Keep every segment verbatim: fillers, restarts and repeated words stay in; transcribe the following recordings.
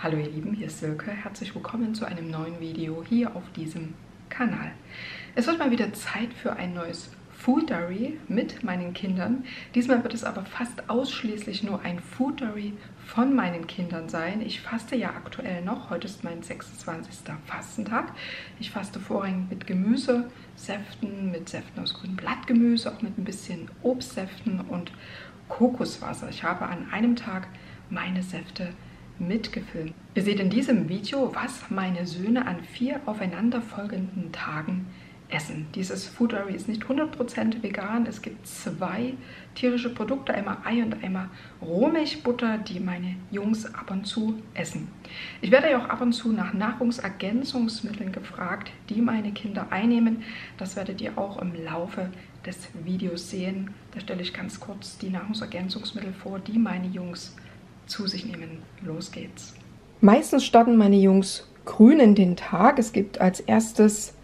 Hallo ihr Lieben, hier ist Silke. Herzlich willkommen zu einem neuen Video hier auf diesem Kanal. Es wird mal wieder Zeit für ein neues Food Diary mit meinen Kindern. Diesmal wird es aber fast ausschließlich nur ein Food Diary von meinen Kindern sein. Ich faste ja aktuell noch. Heute ist mein sechsundzwanzigster Fastentag. Ich faste vorrangig mit Gemüse, Säften, mit Säften aus grünem Blattgemüse, auch mit ein bisschen Obstsäften und Kokoswasser. Ich habe an einem Tag meine Säfte mitgefilmt. Ihr seht in diesem Video, was meine Söhne an vier aufeinanderfolgenden Tagen essen. Dieses Food Diary ist nicht hundert Prozent vegan. Es gibt zwei tierische Produkte, einmal Ei und einmal Rohmilchbutter, die meine Jungs ab und zu essen. Ich werde ja auch ab und zu nach Nahrungsergänzungsmitteln gefragt, die meine Kinder einnehmen. Das werdet ihr auch im Laufe des Videos sehen. Da stelle ich ganz kurz die Nahrungsergänzungsmittel vor, die meine Jungs zu sich nehmen. Los geht's. Meistens starten meine Jungs grün in den Tag. Es gibt als erstes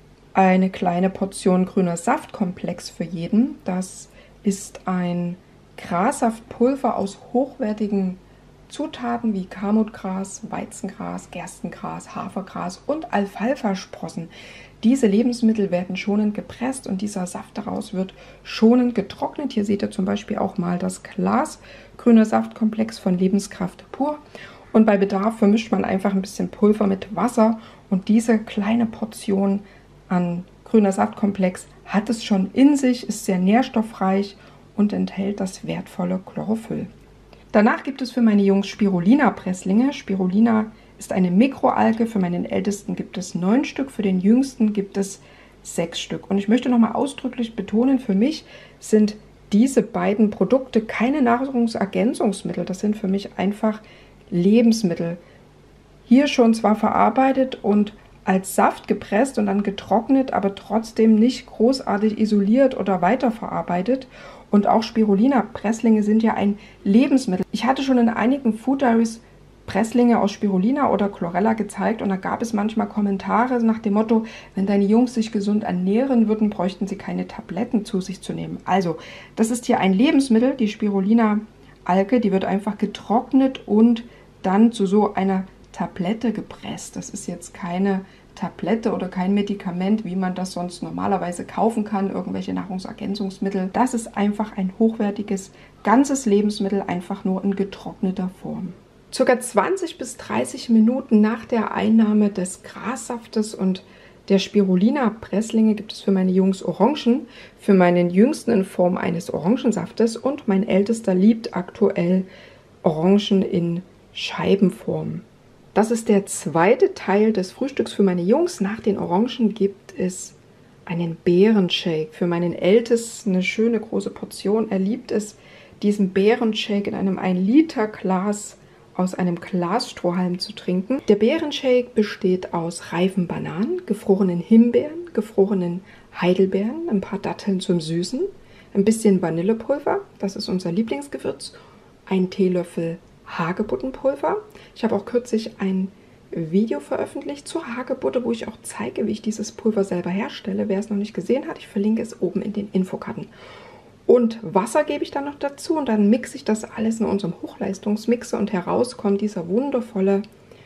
eine kleine Portion grüner Saftkomplex für jeden. Das ist ein Grassaftpulver aus hochwertigen Zutaten wie Kamutgras, Weizengras, Gerstengras, Hafergras und Alfalfa-Sprossen. Diese Lebensmittel werden schonend gepresst und dieser Saft daraus wird schonend getrocknet. Hier seht ihr zum Beispiel auch mal das Glas grüner Saftkomplex von Lebenskraft pur. Und bei Bedarf vermischt man einfach ein bisschen Pulver mit Wasser und diese kleine Portion an grüner Saftkomplex hat es schon in sich, ist sehr nährstoffreich und enthält das wertvolle Chlorophyll. Danach gibt es für meine Jungs Spirulina-Presslinge. Spirulina ist eine Mikroalge. Für meinen Ältesten gibt es neun Stück, für den Jüngsten gibt es sechs Stück. Und ich möchte nochmal ausdrücklich betonen, für mich sind diese beiden Produkte keine Nahrungsergänzungsmittel. Das sind für mich einfach Lebensmittel. Hier schon zwar verarbeitet und als Saft gepresst und dann getrocknet, aber trotzdem nicht großartig isoliert oder weiterverarbeitet. Und auch Spirulina-Presslinge sind ja ein Lebensmittel. Ich hatte schon in einigen Food Diaries Presslinge aus Spirulina oder Chlorella gezeigt und da gab es manchmal Kommentare nach dem Motto, wenn deine Jungs sich gesund ernähren würden, bräuchten sie keine Tabletten zu sich zu nehmen. Also, das ist hier ein Lebensmittel, die Spirulina-Alge, die wird einfach getrocknet und dann zu so einer Tablette gepresst. Das ist jetzt keine Tablette oder kein Medikament, wie man das sonst normalerweise kaufen kann, irgendwelche Nahrungsergänzungsmittel. Das ist einfach ein hochwertiges, ganzes Lebensmittel, einfach nur in getrockneter Form. Circa zwanzig bis dreißig Minuten nach der Einnahme des Grassaftes und der Spirulina-Presslinge gibt es für meine Jungs Orangen, für meinen Jüngsten in Form eines Orangensaftes und mein Ältester liebt aktuell Orangen in Scheibenform. Das ist der zweite Teil des Frühstücks für meine Jungs. Nach den Orangen gibt es einen Beerenshake. Für meinen Ältesten eine schöne große Portion. Er liebt es, diesen Beerenshake in einem ein Liter Glas aus einem Glasstrohhalm zu trinken. Der Beerenshake besteht aus reifen Bananen, gefrorenen Himbeeren, gefrorenen Heidelbeeren, ein paar Datteln zum Süßen, ein bisschen Vanillepulver, das ist unser Lieblingsgewürz, ein Teelöffel Hagebuttenpulver. Ich habe auch kürzlich ein Video veröffentlicht zur Hagebutte, wo ich auch zeige, wie ich dieses Pulver selber herstelle. Wer es noch nicht gesehen hat, ich verlinke es oben in den Infokarten. Und Wasser gebe ich dann noch dazu und dann mixe ich das alles in unserem Hochleistungsmixer und heraus kommt dieser wundervolle,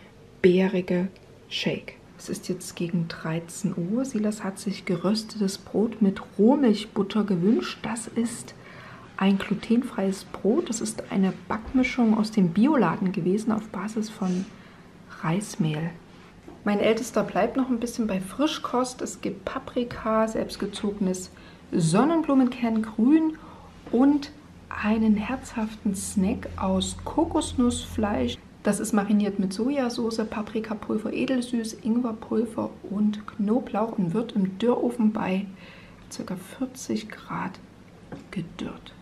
beerige Shake. Es ist jetzt gegen dreizehn Uhr. Silas hat sich geröstetes Brot mit Rohmilchbutter gewünscht. Das ist ein glutenfreies Brot. Das ist eine Backmischung aus dem Bioladen gewesen auf Basis von Reismehl. Mein Ältester bleibt noch ein bisschen bei Frischkost. Es gibt Paprika, selbstgezogenes Sonnenblumenkerngrün und einen herzhaften Snack aus Kokosnussfleisch. Das ist mariniert mit Sojasauce, Paprikapulver, Edelsüß, Ingwerpulver und Knoblauch und wird im Dürrofen bei ca. vierzig Grad gedürrt.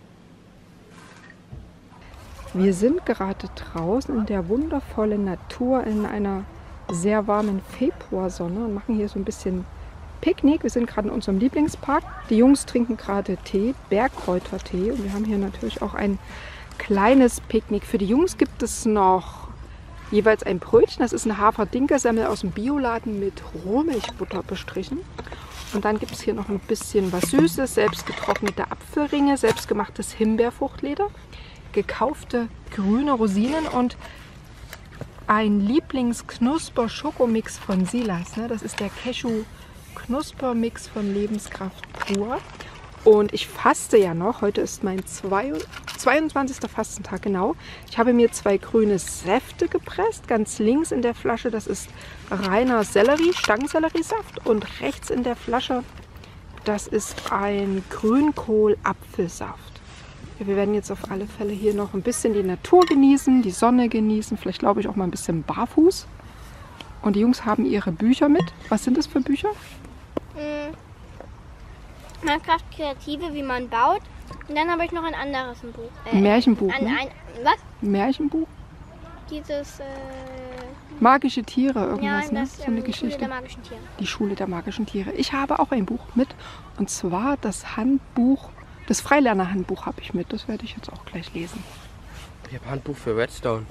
Wir sind gerade draußen in der wundervollen Natur in einer sehr warmen Februarsonne und machen hier so ein bisschen Picknick. Wir sind gerade in unserem Lieblingspark. Die Jungs trinken gerade Tee, Bergkräutertee. Und wir haben hier natürlich auch ein kleines Picknick. Für die Jungs gibt es noch jeweils ein Brötchen. Das ist eine Hafer-Dinkel-Semmel aus dem Bioladen mit Rohmilchbutter bestrichen. Und dann gibt es hier noch ein bisschen was Süßes, selbst getrocknete Apfelringe, selbstgemachtes Himbeerfruchtleder, gekaufte grüne Rosinen und ein Lieblings-Knusper-Schokomix von Silas. Ne? Das ist der Cashew-Knusper-Mix von Lebenskraft pur. Und ich faste ja noch. Heute ist mein zweiundzwanzigster Fastentag, genau. Ich habe mir zwei grüne Säfte gepresst. Ganz links in der Flasche, das ist reiner Sellerie, Stangenselleriesaft. Und rechts in der Flasche, das ist ein Grünkohl-Apfelsaft. Ja, wir werden jetzt auf alle Fälle hier noch ein bisschen die Natur genießen, die Sonne genießen. Vielleicht glaube ich auch mal ein bisschen barfuß. Und die Jungs haben ihre Bücher mit. Was sind das für Bücher? Mm. Minecraft Kreative, wie man baut. Und dann habe ich noch ein anderes Buch. Äh, ein Märchenbuch, ein, ne? ein, was? Ein Märchenbuch? Dieses, äh... Magische Tiere, irgendwas, ja, ne? das, So eine ähm, Geschichte. Schule der magischen Tiere. Die Schule der magischen Tiere. Ich habe auch ein Buch mit. Und zwar das Handbuch, das Freilerner-Handbuch habe ich mit. Das werde ich jetzt auch gleich lesen. Ich habe ein Handbuch für Redstone.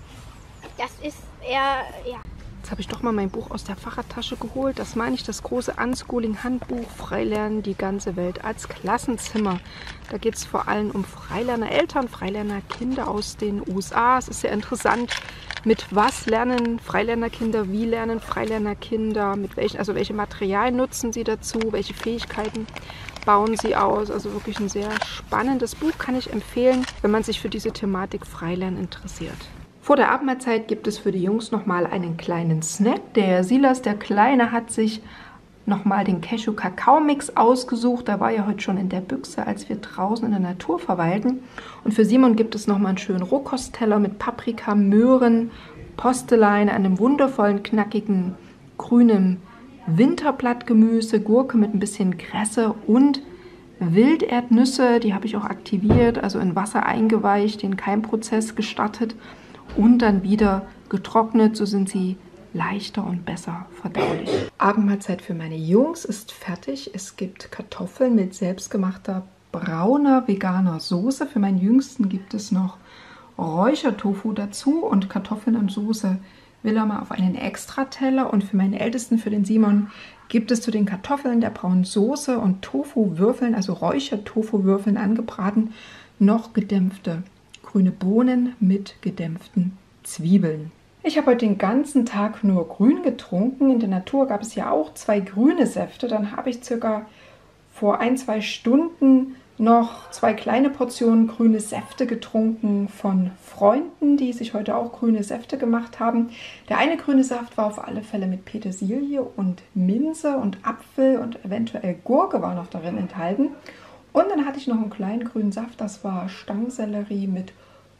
Das ist eher, ja... Jetzt habe ich doch mal mein Buch aus der Fahrradtasche geholt. Das meine ich, das große Unschooling-Handbuch Freilernen, die ganze Welt als Klassenzimmer. Da geht es vor allem um Freilerner-Eltern, Freilerner-Kinder aus den U S A. Es ist sehr interessant, mit was lernen Freilerner-Kinder, wie lernen Freilerner-Kinder, mit welchen, also welche Materialien nutzen sie dazu, welche Fähigkeiten bauen sie aus. Also wirklich ein sehr spannendes Buch, kann ich empfehlen, wenn man sich für diese Thematik Freilernen interessiert. Vor der Abendmahlzeit gibt es für die Jungs nochmal einen kleinen Snack. Der Silas, der Kleine, hat sich nochmal den Cashew-Kakao-Mix ausgesucht. Da war ja heute schon in der Büchse, als wir draußen in der Natur verweilten. Und für Simon gibt es nochmal einen schönen Rohkostteller mit Paprika, Möhren, Postelein, einem wundervollen, knackigen, grünen Winterblattgemüse, Gurke mit ein bisschen Kresse und Wilderdnüsse. Die habe ich auch aktiviert, also in Wasser eingeweicht, den Keimprozess gestartet. Und dann wieder getrocknet, so sind sie leichter und besser verdaulich. Abendmahlzeit für meine Jungs ist fertig. Es gibt Kartoffeln mit selbstgemachter brauner veganer Soße. Für meinen Jüngsten gibt es noch Räuchertofu dazu und Kartoffeln und Soße will er mal auf einen Extrateller. Und für meinen Ältesten, für den Simon, gibt es zu den Kartoffeln, der braunen Soße und Tofu-Würfeln, also Räuchertofu-Würfeln angebraten, noch gedämpfte grüne Bohnen mit gedämpften Zwiebeln. Ich habe heute den ganzen Tag nur grün getrunken. In der Natur gab es ja auch zwei grüne Säfte. Dann habe ich circa vor ein, zwei Stunden noch zwei kleine Portionen grüne Säfte getrunken von Freunden, die sich heute auch grüne Säfte gemacht haben. Der eine grüne Saft war auf alle Fälle mit Petersilie und Minze und Apfel und eventuell Gurke war noch darin enthalten. Und dann hatte ich noch einen kleinen grünen Saft, das war Stangensellerie mit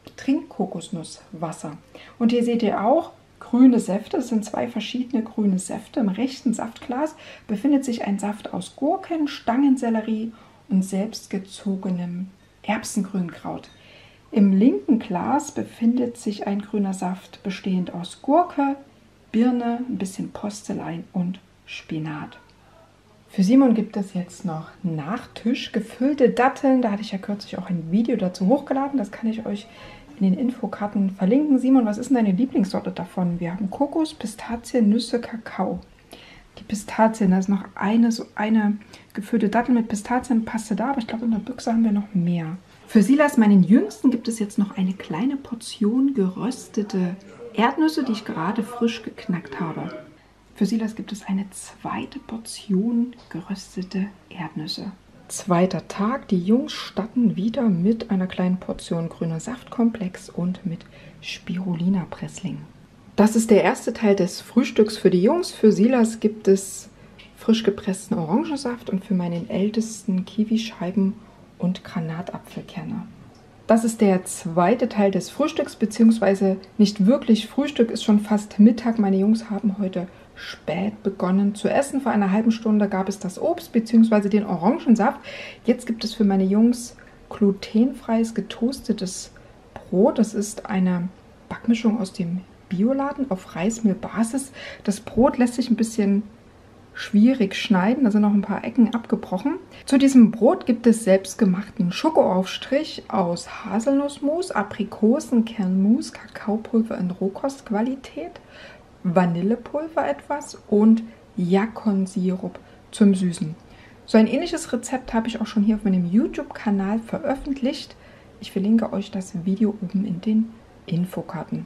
Trinkkokosnusswasser. Und hier seht ihr auch grüne Säfte, das sind zwei verschiedene grüne Säfte. Im rechten Saftglas befindet sich ein Saft aus Gurken, Stangensellerie und selbstgezogenem Erbsengrünkraut. Im linken Glas befindet sich ein grüner Saft bestehend aus Gurke, Birne, ein bisschen Postelein und Spinat. Für Simon gibt es jetzt noch Nachtisch, gefüllte Datteln. Da hatte ich ja kürzlich auch ein Video dazu hochgeladen. Das kann ich euch in den Infokarten verlinken. Simon, was ist denn deine Lieblingssorte davon? Wir haben Kokos, Pistazien, Nüsse, Kakao. Die Pistazien, da ist noch eine, so eine gefüllte Dattel mit Pistazienpaste da, aber ich glaube, in der Büchse haben wir noch mehr. Für Silas, meinen Jüngsten, gibt es jetzt noch eine kleine Portion geröstete Erdnüsse, die ich gerade frisch geknackt habe. Für Silas gibt es eine zweite Portion geröstete Erdnüsse. Zweiter Tag, die Jungs starten wieder mit einer kleinen Portion grüner Saftkomplex und mit Spirulina-Pressling. Das ist der erste Teil des Frühstücks für die Jungs. Für Silas gibt es frisch gepressten Orangensaft und für meinen Ältesten Kiwischeiben und Granatapfelkerne. Das ist der zweite Teil des Frühstücks, beziehungsweise nicht wirklich Frühstück, ist schon fast Mittag. Meine Jungs haben heute spät begonnen zu essen. Vor einer halben Stunde gab es das Obst bzw. den Orangensaft. Jetzt gibt es für meine Jungs glutenfreies, getoastetes Brot. Das ist eine Backmischung aus dem Bioladen auf Reismehlbasis. Das Brot lässt sich ein bisschen schwierig schneiden, da sind noch ein paar Ecken abgebrochen. Zu diesem Brot gibt es selbstgemachten Schokoaufstrich aus Haselnussmus, Aprikosenkernmus, Kakaopulver in Rohkostqualität, Vanillepulver etwas und Yakon-Sirup zum Süßen. So ein ähnliches Rezept habe ich auch schon hier auf meinem YouTube-Kanal veröffentlicht. Ich verlinke euch das Video oben in den Infokarten.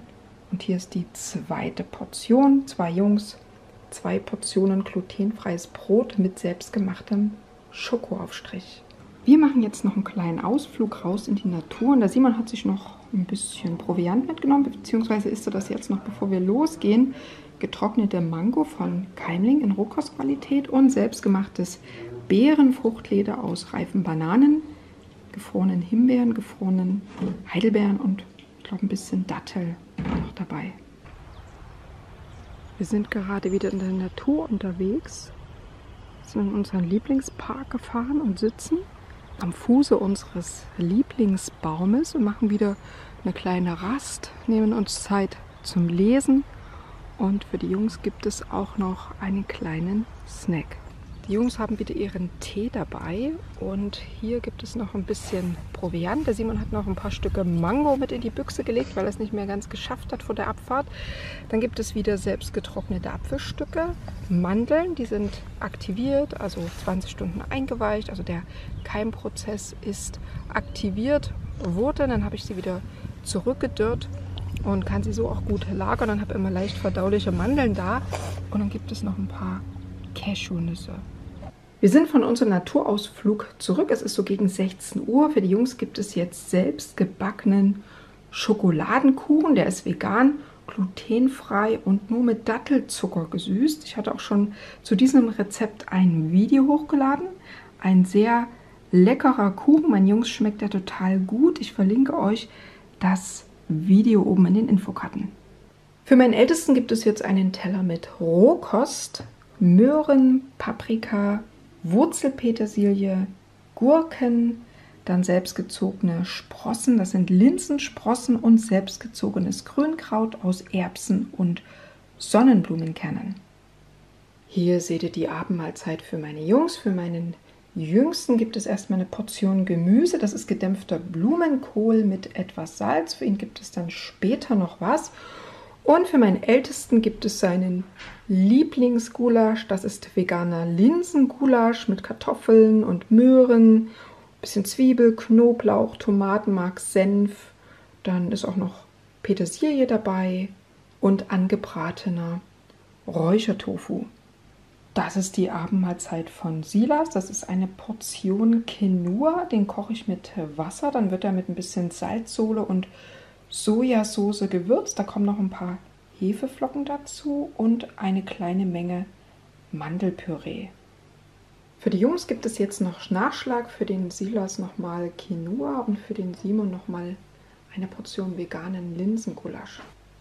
Und hier ist die zweite Portion. Zwei Jungs, zwei Portionen glutenfreies Brot mit selbstgemachtem Schokoaufstrich. Wir machen jetzt noch einen kleinen Ausflug raus in die Natur. Und der Simon hat sich noch ein bisschen Proviant mitgenommen, beziehungsweise isst er das jetzt noch, bevor wir losgehen. Getrocknete Mango von Keimling in Rohkostqualität und selbstgemachtes Beerenfruchtleder aus reifen Bananen, gefrorenen Himbeeren, gefrorenen Heidelbeeren und ich glaube ein bisschen Dattel noch dabei. Wir sind gerade wieder in der Natur unterwegs, sind in unseren Lieblingspark gefahren und sitzen am Fuße unseres Lieblingsbaumes und machen wieder eine kleine Rast, nehmen uns Zeit zum Lesen und für die Jungs gibt es auch noch einen kleinen Snack. Die Jungs haben wieder ihren Tee dabei und hier gibt es noch ein bisschen Proviant. Der Simon hat noch ein paar Stücke Mango mit in die Büchse gelegt, weil er es nicht mehr ganz geschafft hat vor der Abfahrt. Dann gibt es wieder selbst getrocknete Apfelstücke, Mandeln, die sind aktiviert, also zwanzig Stunden eingeweicht. Also der Keimprozess ist aktiviert wurde. Dann habe ich sie wieder zurückgedürrt und kann sie so auch gut lagern und habe immer leicht verdauliche Mandeln da. Und dann gibt es noch ein paar Cashewnüsse. Wir sind von unserem Naturausflug zurück. Es ist so gegen sechzehn Uhr. Für die Jungs gibt es jetzt selbst gebackenen Schokoladenkuchen. Der ist vegan, glutenfrei und nur mit Dattelzucker gesüßt. Ich hatte auch schon zu diesem Rezept ein Video hochgeladen. Ein sehr leckerer Kuchen. Meinen Jungs schmeckt er total gut. Ich verlinke euch das Video oben in den Infokarten. Für meinen Ältesten gibt es jetzt einen Teller mit Rohkost, Möhren, Paprika, Wurzelpetersilie, Gurken, dann selbstgezogene Sprossen, das sind Linsensprossen und selbstgezogenes Grünkraut aus Erbsen und Sonnenblumenkernen. Hier seht ihr die Abendmahlzeit für meine Jungs. Für meinen Jüngsten gibt es erstmal eine Portion Gemüse, das ist gedämpfter Blumenkohl mit etwas Salz. Für ihn gibt es dann später noch was. Und für meinen Ältesten gibt es seinen Lieblingsgulasch. Das ist veganer Linsengulasch mit Kartoffeln und Möhren, bisschen Zwiebel, Knoblauch, Tomatenmark, Senf. Dann ist auch noch Petersilie dabei und angebratener Räuchertofu. Das ist die Abendmahlzeit von Silas. Das ist eine Portion Quinoa. Den koche ich mit Wasser. Dann wird er mit ein bisschen Salzsohle und Sojasauce gewürzt. Da kommen noch ein paar Hefeflocken dazu und eine kleine Menge Mandelpüree. Für die Jungs gibt es jetzt noch Nachschlag. Für den Silas nochmal Quinoa und für den Simon nochmal eine Portion veganen Linsengulasch.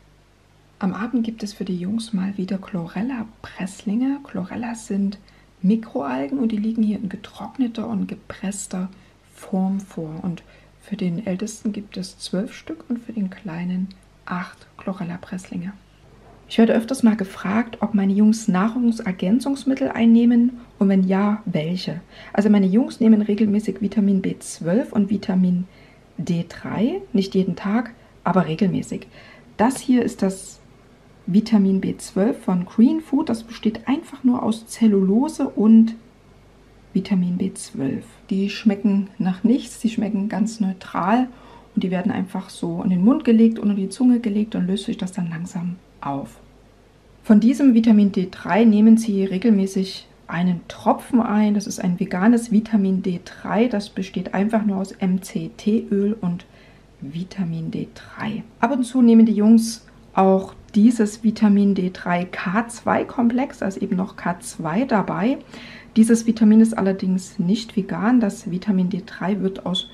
Am Abend gibt es für die Jungs mal wieder Chlorella-Presslinge. Chlorellas sind Mikroalgen und die liegen hier in getrockneter und gepresster Form vor. Und für den Ältesten gibt es zwölf Stück und für den Kleinen acht Chlorella-Presslinge. Ich werde öfters mal gefragt, ob meine Jungs Nahrungsergänzungsmittel einnehmen und wenn ja, welche. Also meine Jungs nehmen regelmäßig Vitamin B zwölf und Vitamin D drei, nicht jeden Tag, aber regelmäßig. Das hier ist das Vitamin B zwölf von Green Food, das besteht einfach nur aus Zellulose und Vitamin B zwölf. Die schmecken nach nichts, die schmecken ganz neutral und die werden einfach so in den Mund gelegt, unter die Zunge gelegt und löst sich das dann langsam auf. Von diesem Vitamin D drei nehmen Sie regelmäßig einen Tropfen ein. Das ist ein veganes Vitamin D drei, das besteht einfach nur aus M C T-Öl und Vitamin D drei. Ab und zu nehmen die Jungs auch dieses Vitamin D drei K zwei Komplex, da ist eben noch K zwei dabei. Dieses Vitamin ist allerdings nicht vegan. Das Vitamin D drei wird aus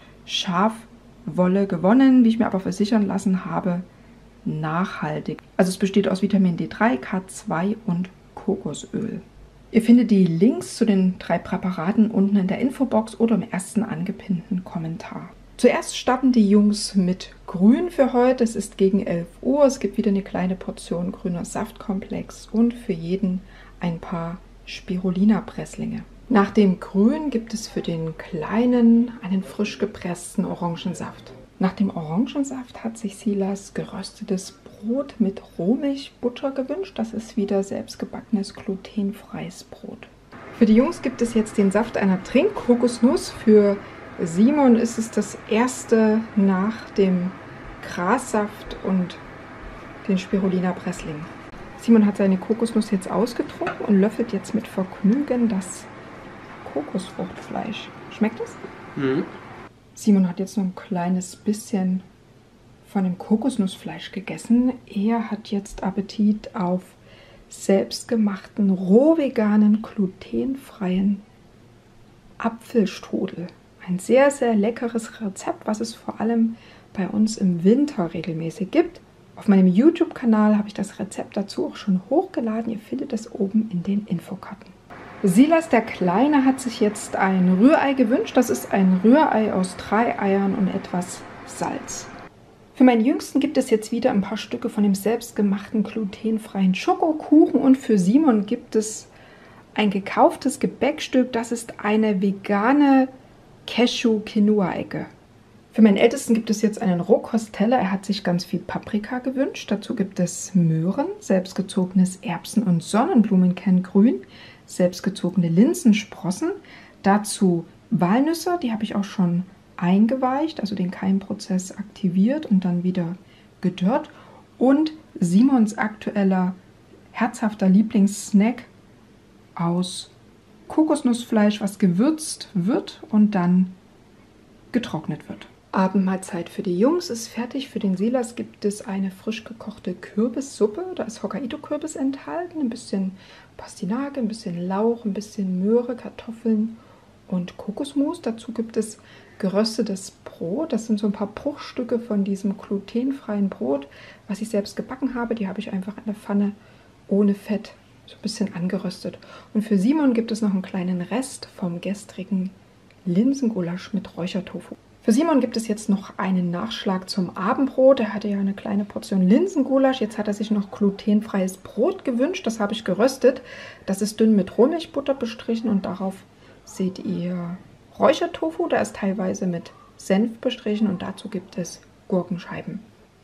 Schafwolle gewonnen, wie ich mir aber versichern lassen habe, nachhaltig. Also es besteht aus Vitamin D drei, K zwei und Kokosöl. Ihr findet die Links zu den drei Präparaten unten in der Infobox oder im ersten angepinnten Kommentar. Zuerst starten die Jungs mit Grün für heute. Es ist gegen elf Uhr. Es gibt wieder eine kleine Portion grüner Saftkomplex und für jeden ein paar Spirulina-Presslinge. Nach dem Grün gibt es für den Kleinen einen frisch gepressten Orangensaft. Nach dem Orangensaft hat sich Silas geröstetes Brot mit Rohmilchbutter gewünscht. Das ist wieder selbstgebackenes glutenfreies Brot. Für die Jungs gibt es jetzt den Saft einer Trinkkokosnuss. Für Simon ist es das erste nach dem Grassaft und den Spirulina Pressling. Simon hat seine Kokosnuss jetzt ausgetrunken und löffelt jetzt mit Vergnügen das Kokosfruchtfleisch. Schmeckt es? Mhm. Simon hat jetzt noch ein kleines bisschen von dem Kokosnussfleisch gegessen. Er hat jetzt Appetit auf selbstgemachten, rohveganen, glutenfreien Apfelstrudel. Ein sehr, sehr leckeres Rezept, was es vor allem bei uns im Winter regelmäßig gibt. Auf meinem YouTube-Kanal habe ich das Rezept dazu auch schon hochgeladen. Ihr findet es oben in den Infokarten. Silas, der Kleine, hat sich jetzt ein Rührei gewünscht. Das ist ein Rührei aus drei Eiern und etwas Salz. Für meinen Jüngsten gibt es jetzt wieder ein paar Stücke von dem selbstgemachten glutenfreien Schokokuchen. Und für Simon gibt es ein gekauftes Gebäckstück. Das ist eine vegane Cashew-Quinoa-Ecke. Für meinen Ältesten gibt es jetzt einen Rohkostteller. Er hat sich ganz viel Paprika gewünscht. Dazu gibt es Möhren, selbstgezogenes Erbsen- und Sonnenblumenkerngrün, selbstgezogene Linsensprossen. Dazu Walnüsse, die habe ich auch schon eingeweicht, also den Keimprozess aktiviert und dann wieder gedörrt. Und Simons aktueller herzhafter Lieblingssnack aus Kokosnussfleisch, was gewürzt wird und dann getrocknet wird. Abendmahlzeit für die Jungs ist fertig. Für den Silas gibt es eine frisch gekochte Kürbissuppe. Da ist Hokkaido-Kürbis enthalten, ein bisschen Pastinake, ein bisschen Lauch, ein bisschen Möhre, Kartoffeln und Kokosmus. Dazu gibt es geröstetes Brot. Das sind so ein paar Bruchstücke von diesem glutenfreien Brot, was ich selbst gebacken habe. Die habe ich einfach in der Pfanne ohne Fett so ein bisschen angeröstet. Und für Simon gibt es noch einen kleinen Rest vom gestrigen Linsengulasch mit Räuchertofu. Für Simon gibt es jetzt noch einen Nachschlag zum Abendbrot. Er hatte ja eine kleine Portion Linsengulasch. Jetzt hat er sich noch glutenfreies Brot gewünscht. Das habe ich geröstet. Das ist dünn mit Rohmilchbutter bestrichen und darauf seht ihr Räuchertofu. Der ist teilweise mit Senf bestrichen und dazu gibt es Gurkenscheiben.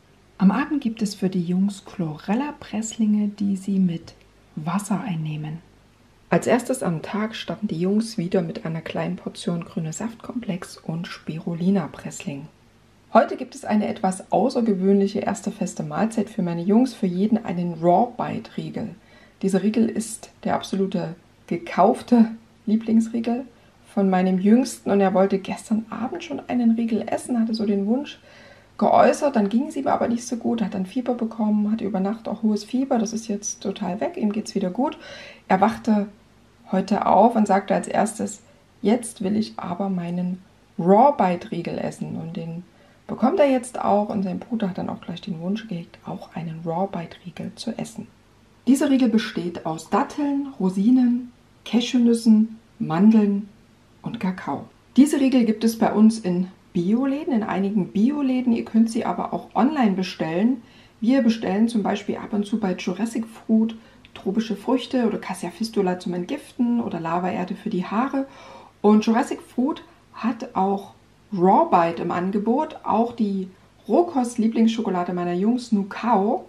Am Abend gibt es für die Jungs Chlorella-Presslinge, die sie mit Wasser einnehmen. Als erstes am Tag starten die Jungs wieder mit einer kleinen Portion grüner Saftkomplex und Spirulina-Pressling. Heute gibt es eine etwas außergewöhnliche erste feste Mahlzeit für meine Jungs, für jeden einen Raw-Bite-Riegel. Dieser Riegel ist der absolute gekaufte Lieblingsriegel von meinem Jüngsten und er wollte gestern Abend schon einen Riegel essen, hatte so den Wunsch geäußert, dann ging es ihm aber nicht so gut, hat dann Fieber bekommen, hatte über Nacht auch hohes Fieber, das ist jetzt total weg, ihm geht es wieder gut. Er wachte heute auf und sagte als erstes, jetzt will ich aber meinen Raw-Bite-Riegel essen und den bekommt er jetzt auch und sein Bruder hat dann auch gleich den Wunsch gehegt, auch einen Raw-Bite-Riegel zu essen. Dieser Riegel besteht aus Datteln, Rosinen, Cashewnüssen, Mandeln und Kakao. Diese Riegel gibt es bei uns in Bioläden, in einigen Bioläden. Ihr könnt sie aber auch online bestellen. Wir bestellen zum Beispiel ab und zu bei Jurassic Fruit tropische Früchte oder Cassia Fistula zum Entgiften oder Lavaerde für die Haare. Und Jurassic Fruit hat auch Raw Bite im Angebot, auch die Rohkost-Lieblingsschokolade meiner Jungs, Nucao.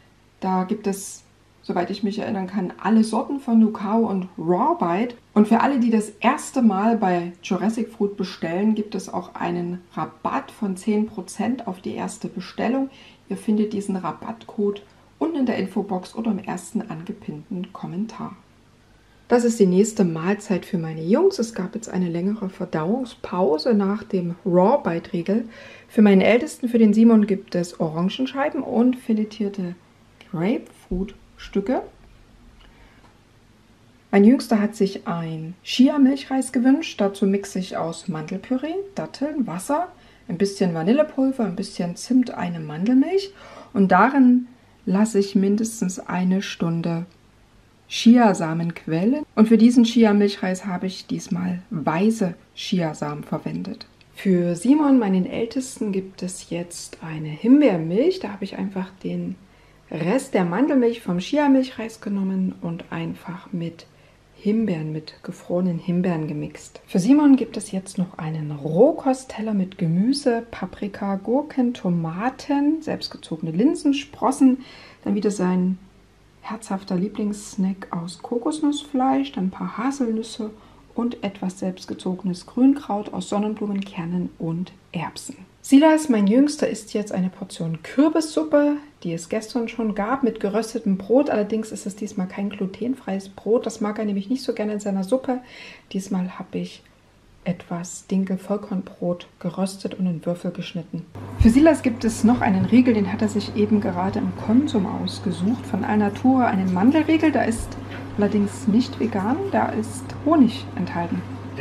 Da gibt es, soweit ich mich erinnern kann, alle Sorten von Nucao und Raw Bite. Und für alle, die das erste Mal bei Jurassic Fruit bestellen, gibt es auch einen Rabatt von zehn Prozent auf die erste Bestellung. Ihr findet diesen Rabattcode unten in der Infobox oder im ersten angepinnten Kommentar. Das ist die nächste Mahlzeit für meine Jungs. Es gab jetzt eine längere Verdauungspause nach dem Raw Bite Riegel. Für meinen Ältesten, für den Simon, gibt es Orangenscheiben und filetierte Grapefruit-Stücke. Mein Jüngster hat sich ein Chia-Milchreis gewünscht. Dazu mixe ich aus Mandelpüree, Datteln, Wasser, ein bisschen Vanillepulver, ein bisschen Zimt, eine Mandelmilch und darin lasse ich mindestens eine Stunde Chiasamen quellen. Und für diesen Chia-Milchreis habe ich diesmal weiße Chiasamen verwendet. Für Simon, meinen Ältesten, gibt es jetzt eine Himbeermilch. Da habe ich einfach den Rest der Mandelmilch vom Chia-Milchreis genommen und einfach mit Himbeeren, mit gefrorenen Himbeeren gemixt. Für Simon gibt es jetzt noch einen Rohkostteller mit Gemüse, Paprika, Gurken, Tomaten, selbstgezogene Linsensprossen, dann wieder sein herzhafter Lieblingssnack aus Kokosnussfleisch, dann ein paar Haselnüsse und etwas selbstgezogenes Grünkraut aus Sonnenblumenkernen und Erbsen. Silas, mein Jüngster, isst jetzt eine Portion Kürbissuppe. die es gestern schon gab, mit geröstetem Brot. Allerdings ist es diesmal kein glutenfreies Brot. Das mag er nämlich nicht so gerne in seiner Suppe. Diesmal habe ich etwas Dinkel-Vollkornbrot geröstet und in Würfel geschnitten. Für Silas gibt es noch einen Riegel, den hat er sich eben gerade im Konsum ausgesucht. Von Alnatura einen Mandelriegel, der ist allerdings nicht vegan, da ist Honig enthalten.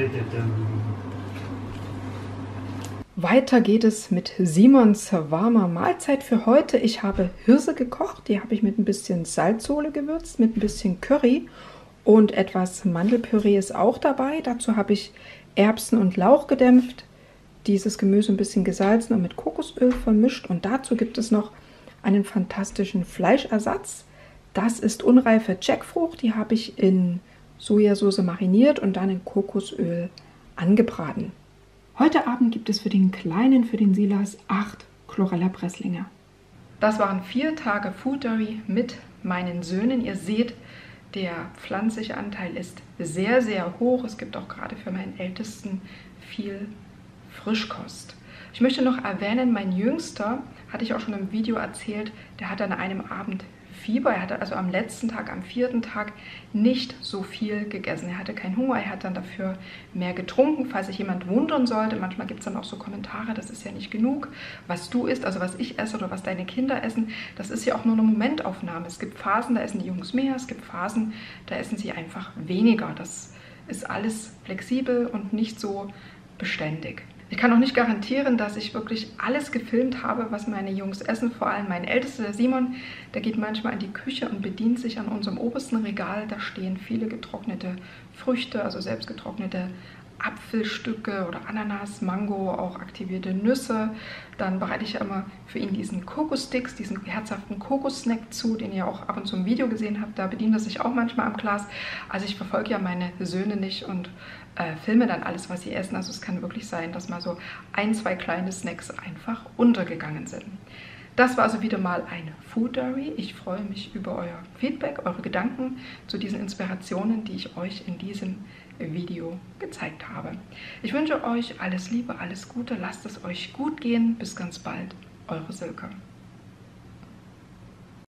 Weiter geht es mit Simons warmer Mahlzeit für heute. Ich habe Hirse gekocht, die habe ich mit ein bisschen Salzsohle gewürzt, mit ein bisschen Curry und etwas Mandelpüree ist auch dabei. Dazu habe ich Erbsen und Lauch gedämpft, dieses Gemüse ein bisschen gesalzen und mit Kokosöl vermischt. Und dazu gibt es noch einen fantastischen Fleischersatz. Das ist unreife Jackfrucht, die habe ich in Sojasauce mariniert und dann in Kokosöl angebraten. Heute Abend gibt es für den Kleinen, für den Silas, acht Chlorella-Presslinge. Das waren vier Tage Foodary mit meinen Söhnen. Ihr seht, der pflanzliche Anteil ist sehr, sehr hoch. Es gibt auch gerade für meinen Ältesten viel Frischkost. Ich möchte noch erwähnen, mein Jüngster, hatte ich auch schon im Video erzählt, der hatte an einem Abend Fieber. Er hatte also am letzten Tag, am vierten Tag nicht so viel gegessen. Er hatte keinen Hunger, er hat dann dafür mehr getrunken. Falls sich jemand wundern sollte, manchmal gibt es dann auch so Kommentare, das ist ja nicht genug, was du isst, also was ich esse oder was deine Kinder essen. Das ist ja auch nur eine Momentaufnahme. Es gibt Phasen, da essen die Jungs mehr, es gibt Phasen, da essen sie einfach weniger. Das ist alles flexibel und nicht so beständig. Ich kann auch nicht garantieren, dass ich wirklich alles gefilmt habe, was meine Jungs essen. Vor allem mein Ältester, der Simon, der geht manchmal in die Küche und bedient sich an unserem obersten Regal. Da stehen viele getrocknete Früchte, also selbst getrocknete Apfelstücke oder Ananas, Mango, auch aktivierte Nüsse. Dann bereite ich ja immer für ihn diesen Kokossticks, diesen herzhaften Kokossnack zu, den ihr auch ab und zu im Video gesehen habt. Da bedient er sich auch manchmal am Glas. Also ich verfolge ja meine Söhne nicht und äh, filme dann alles, was sie essen. Also es kann wirklich sein, dass mal so ein, zwei kleine Snacks einfach untergegangen sind. Das war also wieder mal ein Foodary. Ich freue mich über euer Feedback, eure Gedanken zu diesen Inspirationen, die ich euch in diesem Video gezeigt habe. Ich wünsche euch alles Liebe, alles Gute, lasst es euch gut gehen. Bis ganz bald, eure Silke.